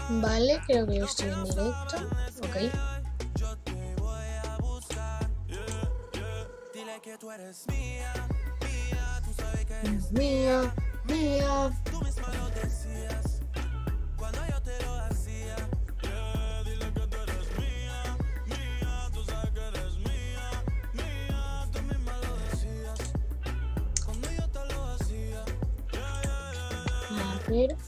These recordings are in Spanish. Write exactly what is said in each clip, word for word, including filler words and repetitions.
Vale, creo que yo estoy en directo. Ok. Mía, mía. A ver.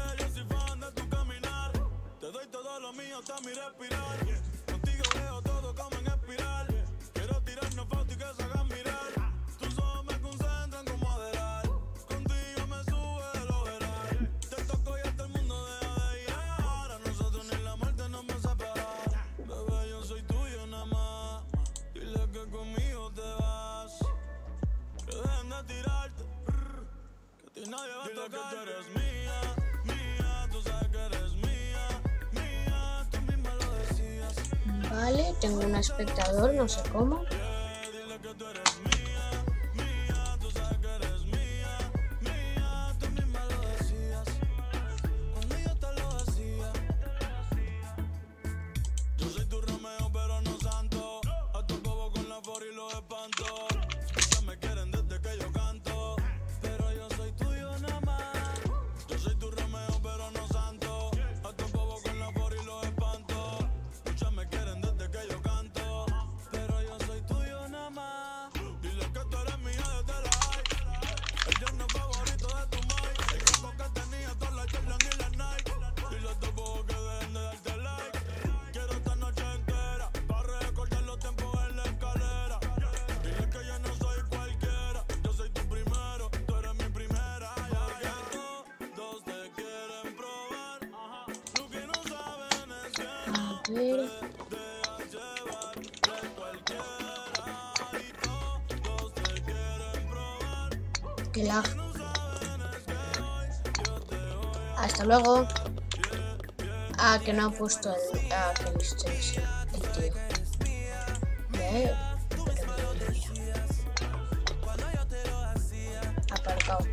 Vale, tengo un espectador, no sé cómo. A ver. Qué lag. Hasta luego. Ah, que no ha puesto el... Ah, que el extension. El tío. ¿Ve? Aparcado.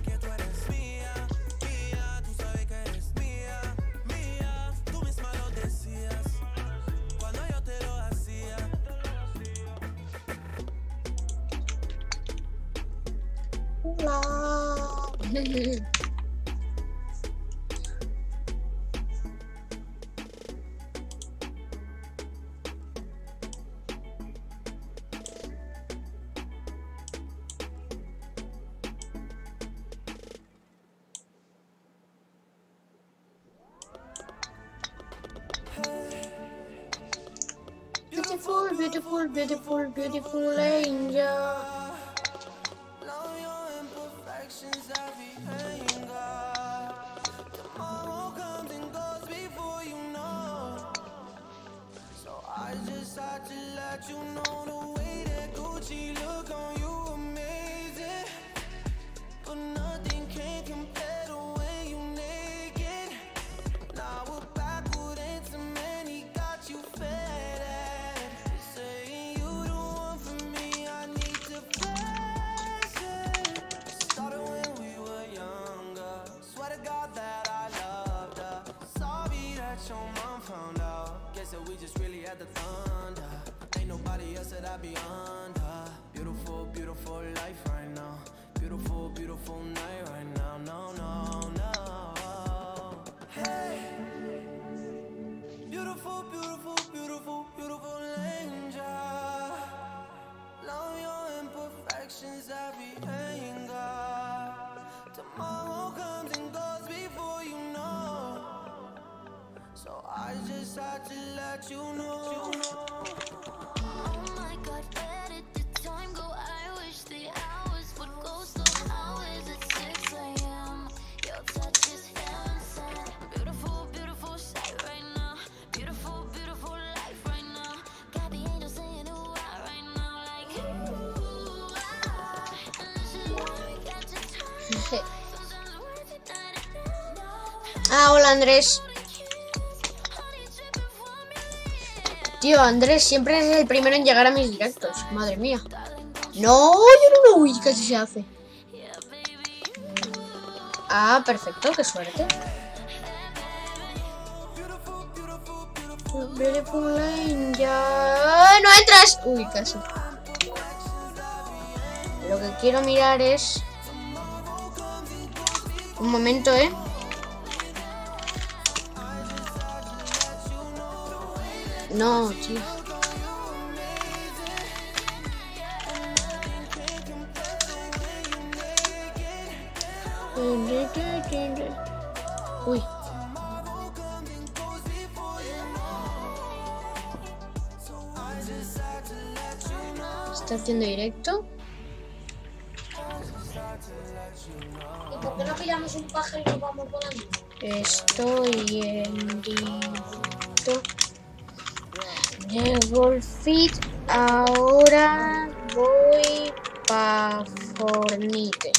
Beautiful, beautiful, beautiful, beautiful angel. You know the way that Gucci look on you amazing, but nothing can compare the way you naked. Now we're backward into many, got you fed at. Saying you the one for me, I need to flash it. Started when we were younger, swear to God that I loved her. Sorry that your mom found out, guess that we just really had the thunder. Nobody else that I be under. Beautiful, beautiful life right now. Beautiful, beautiful night right now. No, no, no. Hey, beautiful, beautiful, beautiful, beautiful angel. Love your imperfections, every anger. Tomorrow comes and goes before you know. So I just had to let you know. Ah, hola Andrés. Tío, Andrés siempre es el primero en llegar a mis directos. Madre mía. No, yo no lo uy, casi se hace. Ah, perfecto, qué suerte. Beautiful Angel. ¡No entras! Uy, casi. Lo que quiero mirar es... Un momento, ¿eh? No, tío. Uy. Está haciendo directo. ¿Y por qué no pillamos un pájaro y nos vamos volando? Estoy en directo de Golfit. Ahora voy pa' Fornite.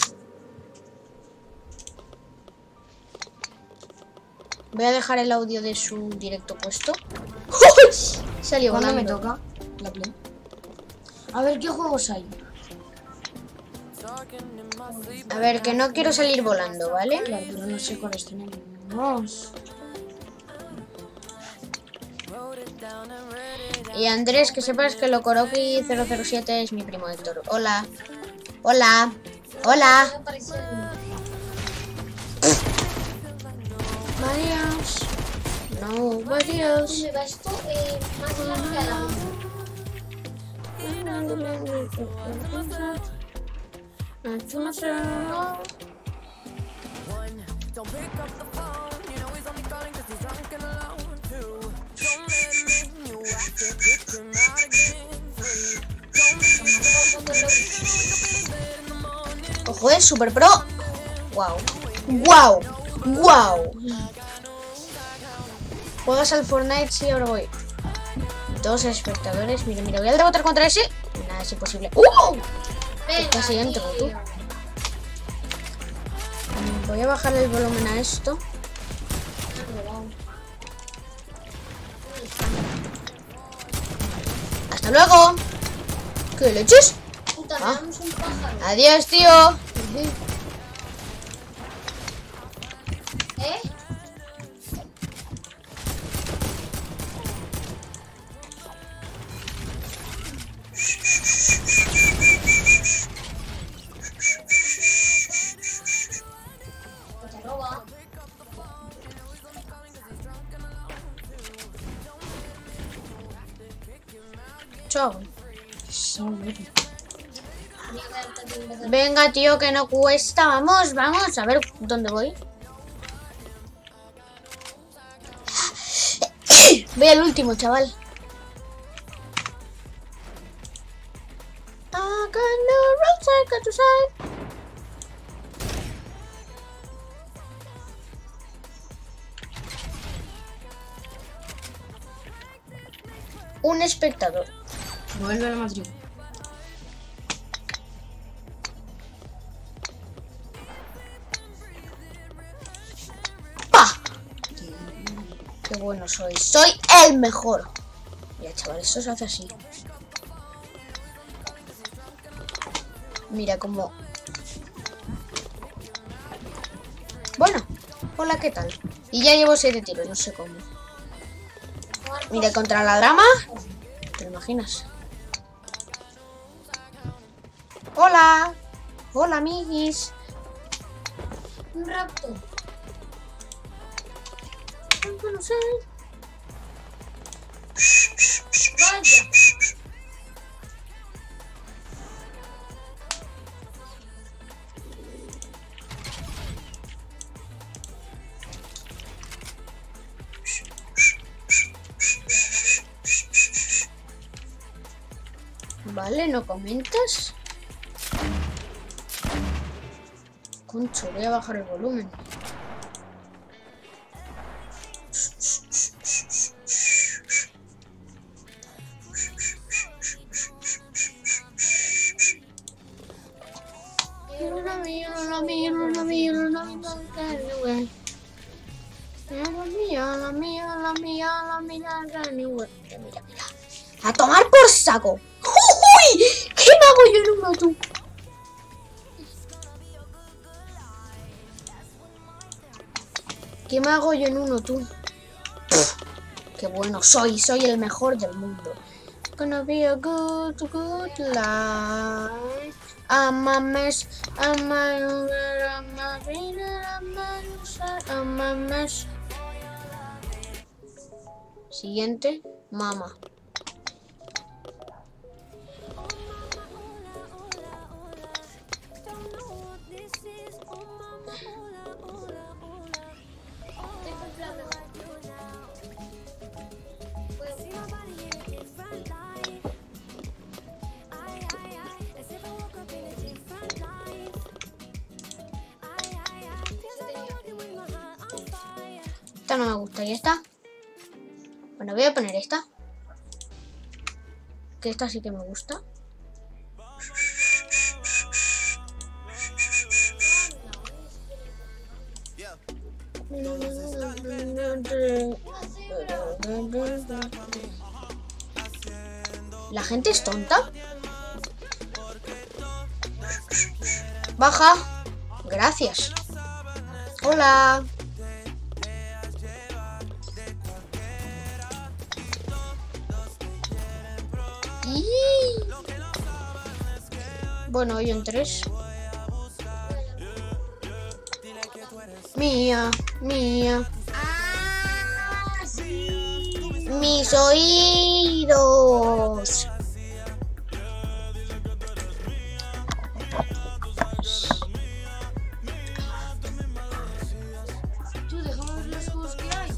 Voy a dejar el audio de su directo puesto. Salió ¿Cuándo me volando. toca? La play. A ver, ¿qué juegos hay? A ver, que no quiero salir volando, ¿vale? Claro, pero no sé cuáles tenemos. Y Andrés, que sepas que Locoroki cero cero siete es mi primo Héctor. Hola. Hola. Hola. Adiós. No, adiós. Me va esto eh, más largo que a la Ojo, es super pro. Wow. Wow. Wow. ¿Juegas al Fortnite? Sí, ahora voy. Dos espectadores. Mira, mira, voy a rebotar contra ese. Nada, es imposible. ¡Uh! Casi entro, tú. Voy a bajar el volumen a esto. ¡Hasta luego! ¿Qué leches? Puta, Ah. me damos un pájaro. Adiós, tío. ¿Eh? Pues te roba. Chao. Tenía que darte tiempo de- Venga, tío, que no cuesta. Vamos, vamos. A ver dónde voy. Voy al último, chaval. I got no roads I got to side. Un espectador. Vuelve a la matrícula. ¡Pah! Qué bueno soy. Soy el mejor. Mira, chaval, esto se hace así. Mira cómo... Bueno, hola, ¿qué tal? Y ya llevo siete tiros, no sé cómo. Mira, contra la drama. ¿Te lo imaginas? Hola. Hola, amiguis. Un raptor. No sé. Vaya. Vale, ¿no comentas? Concho, voy a bajar el volumen. Mira, mira. A tomar por saco. ¡Uy! ¿Qué me hago yo en uno, tú? ¿Qué me hago yo en uno, tú? Qué bueno soy, soy el mejor del mundo. Gonna be a good, good life. I'm a mess, I'm a lover, I'm a winner, I'm a loser, I'm a mess. Siguiente, mama. Esta no me gusta, ¿y esta? Bueno, voy a poner esta. Que esta sí que me gusta. ¿La gente es tonta? Baja. Gracias. Hola. Y... Bueno, hoy en tres. Mía, mía. Ah, sí. Mis oídos. Tú, dejamos los juegos que hay.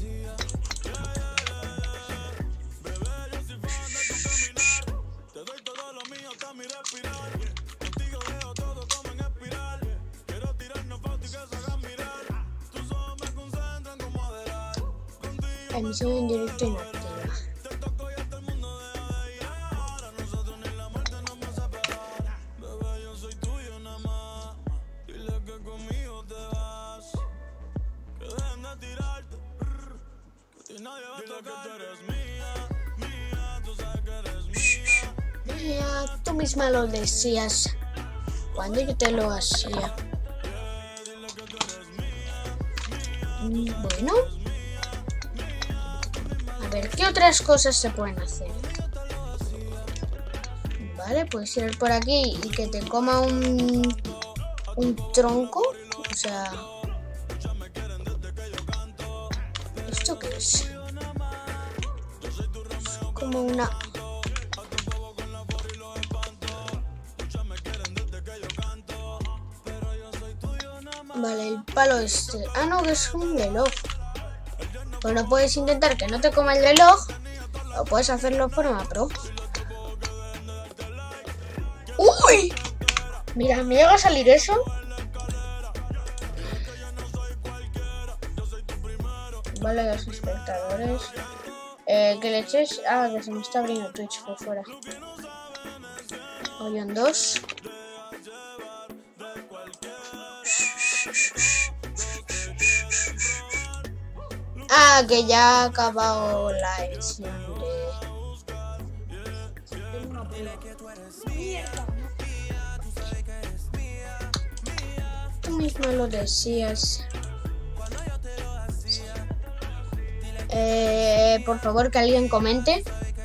Emisión en directo inactiva. Mía, tú misma lo decías cuando yo te lo hacía. Bueno. A ver, ¿qué otras cosas se pueden hacer? Vale, puedes ir por aquí y que te coma un, un tronco. O sea... ¿Esto qué es? Es como una... Vale, el palo este... Ah, no, que es un reloj. Bueno, puedes intentar que no te coma el reloj o puedes hacerlo de forma pro. ¡Uy! Mira, ¿me llega a salir eso? Vale, los espectadores. Eh, que le eches... Ah, que se me está abriendo Twitch por fuera. Hoy en dos. Ah, que ya ha acabado la edición de... Tú mismo lo decías. Eh, por favor, que alguien comente.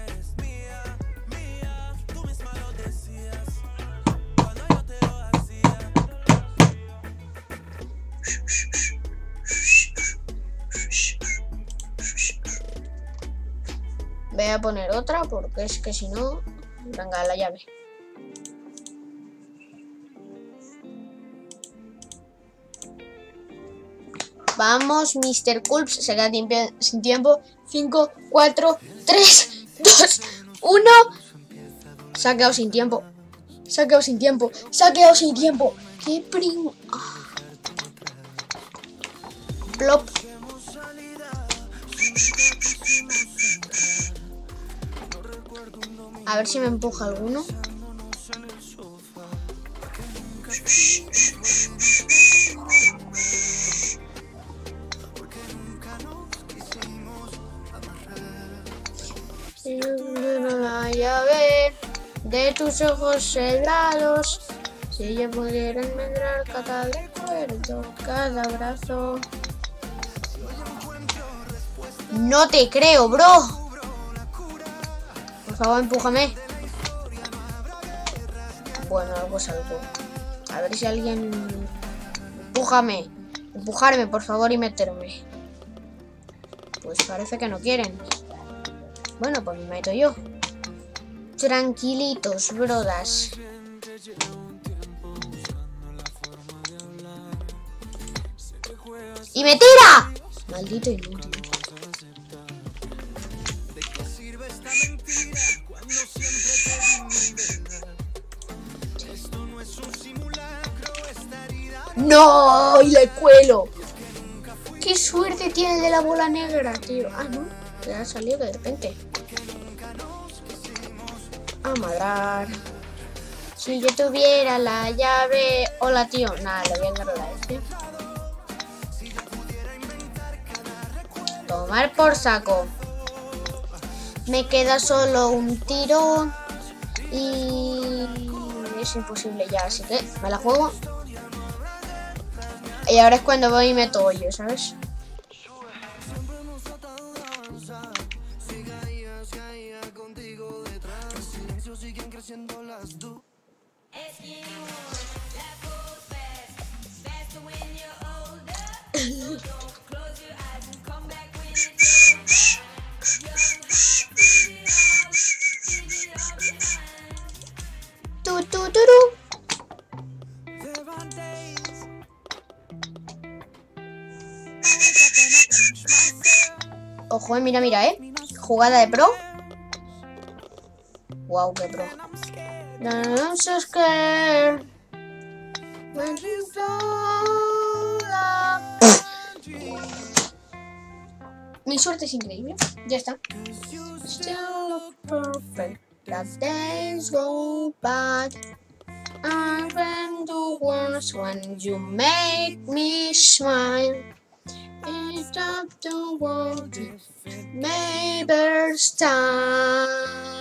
Voy a poner otra porque es que si no... Venga, la llave. Vamos, mister Culps. Se queda sin tiempo. cinco, cuatro, tres, dos, uno. Se ha quedado sin tiempo. Se ha quedado sin tiempo. Se ha quedado sin tiempo. ¡Qué prim... Ah. Plop. A ver si me empuja alguno. La llave de tus ojos helados. Si yo pudiera enmendrar cada recuerdo, cada abrazo. No te creo, bro. Por favor, empújame. Bueno, algo es algo. A ver si alguien... Empújame. Empujarme, por favor, y meterme. Pues parece que no quieren. Bueno, pues me meto yo. Tranquilitos, brodas. ¡Y me tira! Maldito inútil. ¡No! ¡Y le cuelo! ¡Qué suerte tiene el de la bola negra, tío! Ah, no. Le ha salido de repente. A madrar. Si yo tuviera la llave... Hola, tío. Nada, le voy a dar la F. Tomar por saco. Me queda solo un tiro. Y... es imposible ya, así que me la juego. Y ahora es cuando voy y meto hoyo, ¿sabes? Tu, tu, tu, tu. Ojo, eh, mira, mira, eh. Jugada de pro. Wow, qué pro. No, I'm so scared. When you fall off. Mi suerte es increíble. Ya está. Still perfect. The days go by. I ran the worst when you make me smile. It's up the world, neighbor's time.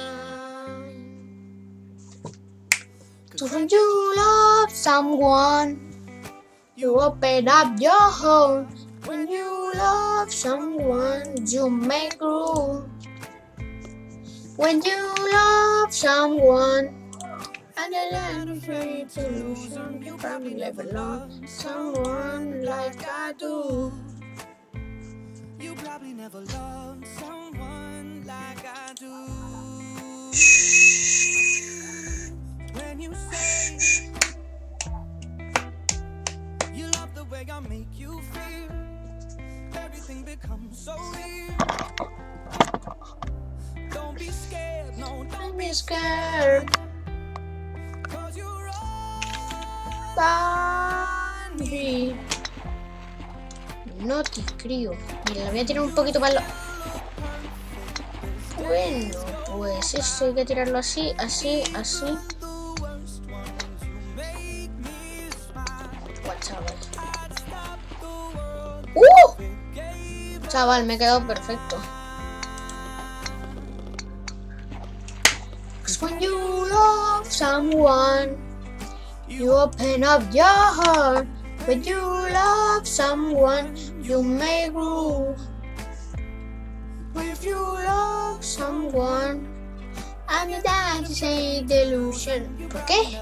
So when you love someone, you open up your heart. When you love someone, you make room. When you love someone, and the land of faith illusion, you probably never love someone like I do. You probably never loved someone like I do. When you say you love the way I make you feel, everything becomes so real. Don't be scared, no, don't be scared. Cause you're all Bambi. No te crío. Mira, la voy a tirar un poquito para lo... Bueno, pues esto hay que tirarlo así, así, así. Buah, chaval. ¡Uh! Chaval, me he quedado perfecto. Cause when you love someone, you open up your heart. When you love someone, you make room. If you love someone, and that is a delusion. ¿Por qué?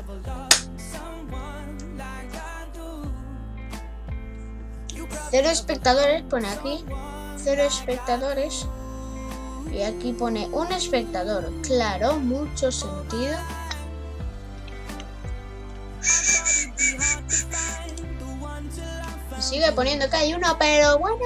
Cero espectadores pone aquí. Cero espectadores. Y aquí pone un espectador. Claro, mucho sentido. Y sigue poniendo que hay uno, pero bueno.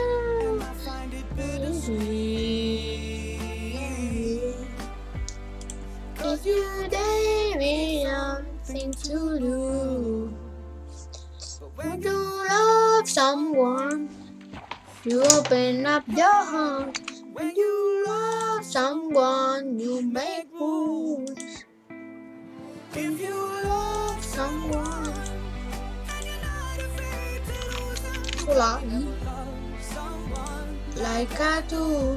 If you day nothing to do, when you love someone, you open up your heart. When you love someone, you make moves. If you love someone, hola, like I do.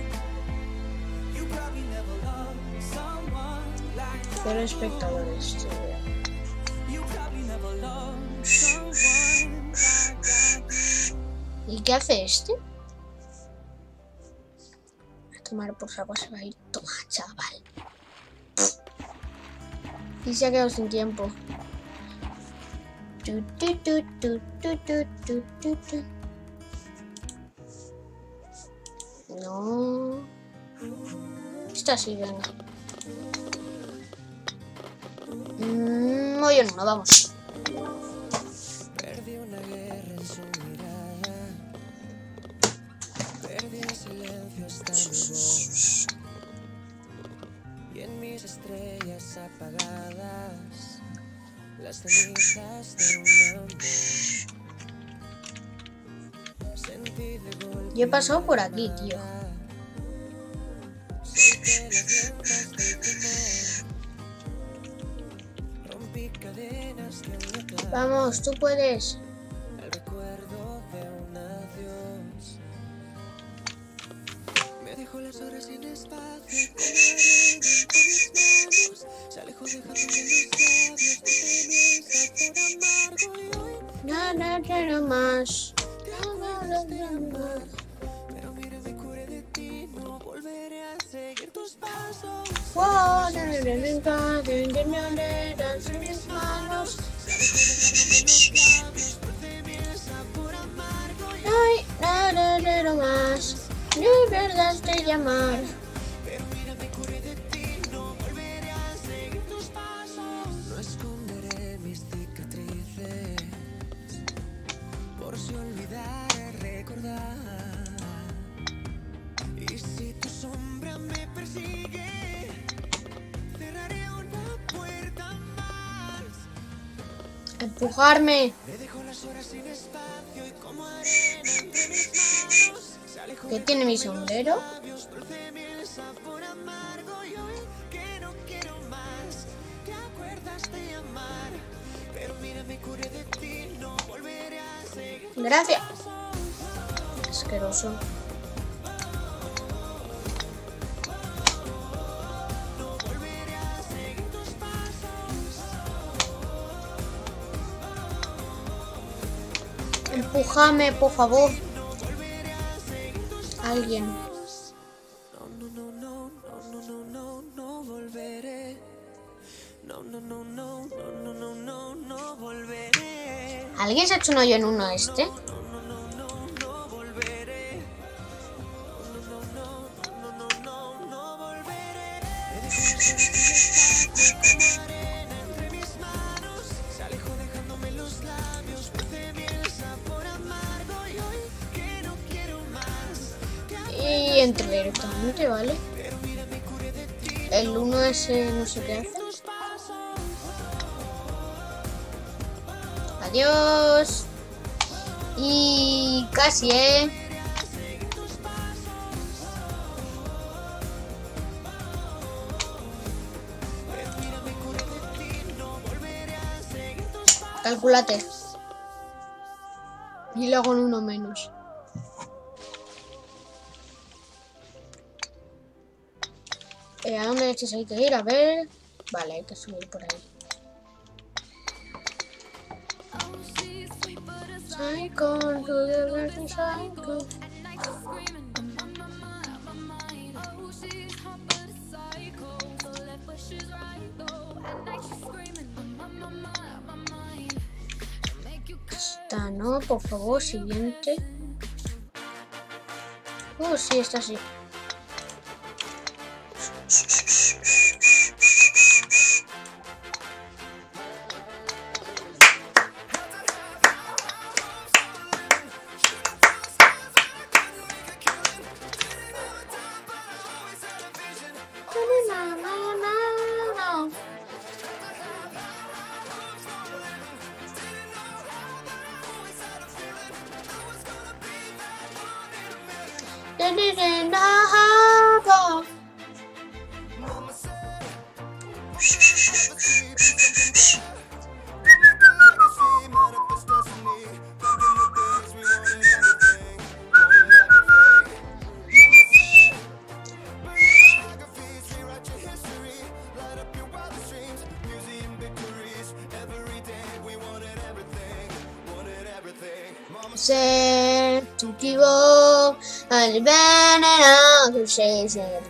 Cero espectadores, tío. ¿Y qué hace este? Tomar por saco se va a ir. Toma, chaval. Y se ha quedado sin tiempo. Tu, tu, tu, tu, tu, tu, tu, tu, tu. No. Esta sí, venga. Mm, no, yo no, no, vamos. Perdí una guerra en su mirada. Perdí en silencio hasta mi voz. Y en mis estrellas apagadas, las cenizas de un amor. Sentí de golpe. Yo he pasado por aquí, tío. Solté las lentas del temor. Rompí cadenas que me ataban Vamos, tú puedes. al recuerdo de un adiós. Me dejó las horas sin espacio, como arena entre mis manos. Se alejó dejándome los labios, de miel sabor amargo. Y hoy Nada quiero más. pero mira, me curé de ti, no volveré a seguir tus pasos. Wow, no me venga, de mi arena en mis manos. Ay, nada quiero más. Ni verdad de llamar. Pero mira, me curé de ti, no volveré a seguir tus pasos. No esconderé mis cicatrices, por si olvidar recordar. Y si tu sombra me persigue, cerraré una puerta más. Empujarme. Le dejo las horas sin espacio y como arena entre mis manos. Se alejó ¿Qué tiene mi sombrero? labios, dulce miel, sabor amargo. Y hoy que no quiero más, te acuerdas de amar. Pero mira, me curé de ti, no volveré a seguir. Gracias. Asqueroso. Empújame, por favor. Alguien. No, no, no, no, no, no, no, no volveré. No, no, no, no, no, no, no, no volveré. ¿Alguien se ha hecho un hoyo en uno este? Y entre directamente, ¿vale? El uno ese no sé qué hace. Adiós. Y casi, ¿eh? Calculate. Y luego en uno menos. Eh, ¿A dónde leches hay que ir? A ver. Vale, hay que subir por ahí. Psycho, to the virgin psycho. Esta no, por favor, siguiente. Oh, sí, esta sí. In the harbor. Say to give up. I've been in conversation.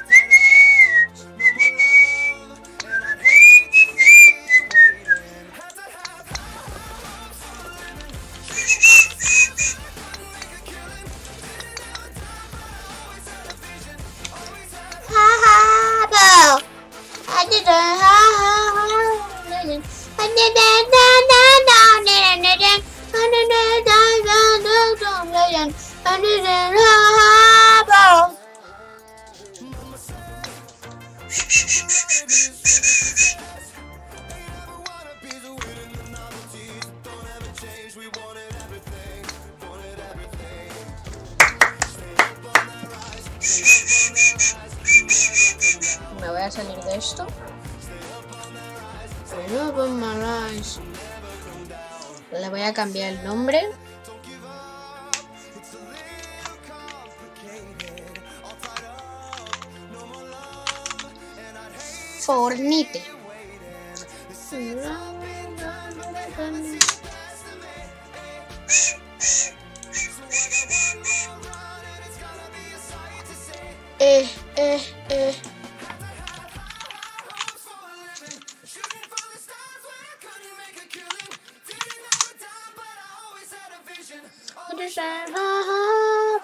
I did a ha ha legend. I did a da da da legend. I did a da da da legend. I did a ha ha. Me voy a salir de esto. Le voy a cambiar el nombre. Fornite. Eh, eh, eh.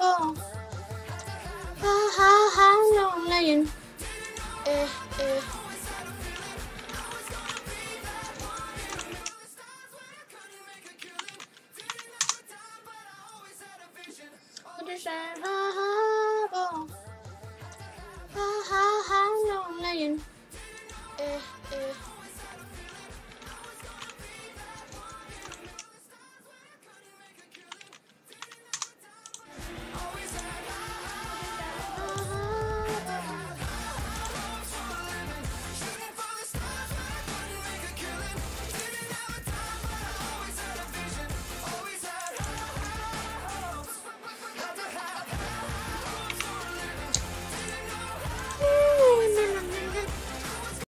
Eh, eh.